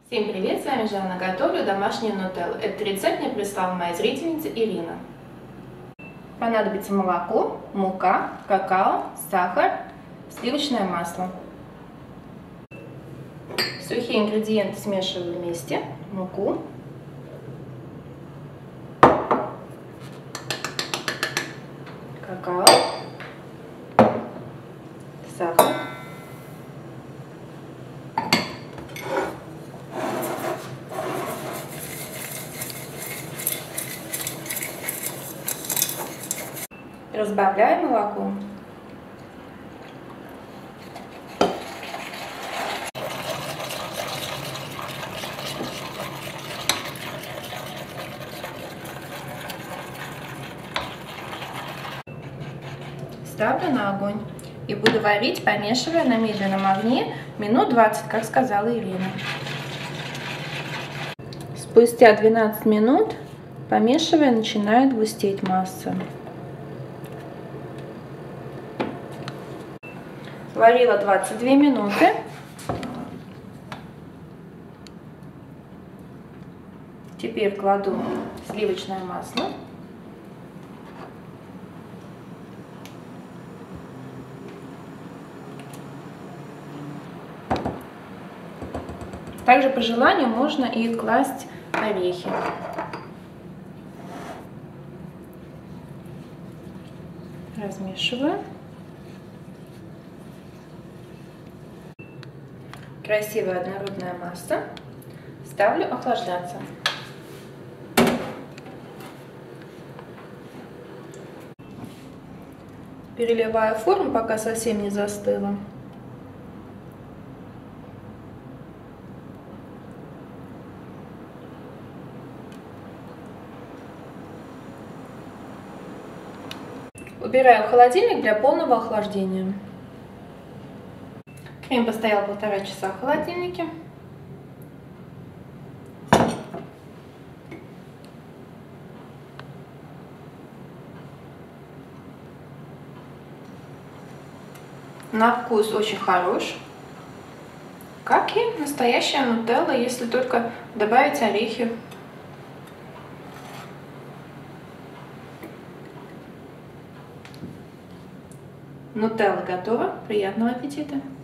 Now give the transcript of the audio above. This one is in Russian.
Всем привет, с вами Жанна, готовлю домашнюю нутеллу. Этот рецепт мне прислала моя зрительница Ирина. Понадобится молоко, мука, какао, сахар, сливочное масло. Сухие ингредиенты смешиваю вместе. Муку, какао, сахар. Разбавляю молоко. Ставлю на огонь и буду варить, помешивая на медленном огне минут 20, как сказала Ирина. Спустя 12 минут, помешивая, начинает густеть масса. Варила 22 минуты. Теперь кладу сливочное масло. Также по желанию можно и класть орехи. Размешиваю. Красивая однородная масса. Ставлю охлаждаться. Переливаю в форму, пока совсем не застыла. Убираю в холодильник для полного охлаждения. Крем постоял 1,5 часа в холодильнике. На вкус очень хорош, как и настоящая нутелла, если только добавить орехи. Нутелла готова. Приятного аппетита!